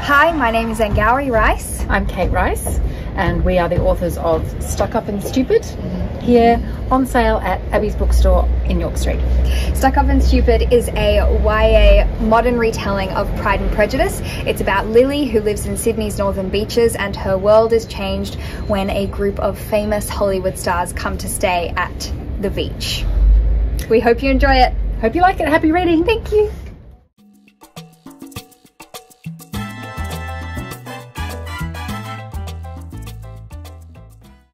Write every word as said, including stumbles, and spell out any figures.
Hi, my name is Angourie Rice. I'm Kate Rice, and we are the authors of Stuck Up and Stupid, here on sale at Abbey's bookstore in York Street. Stuck Up and Stupid is a Y A modern retelling of Pride and Prejudice. It's about Lily, who lives in Sydney's northern beaches, and her world is changed when a group of famous Hollywood stars come to stay at the beach. We hope you enjoy it. Hope you like it. Happy reading. Thank you.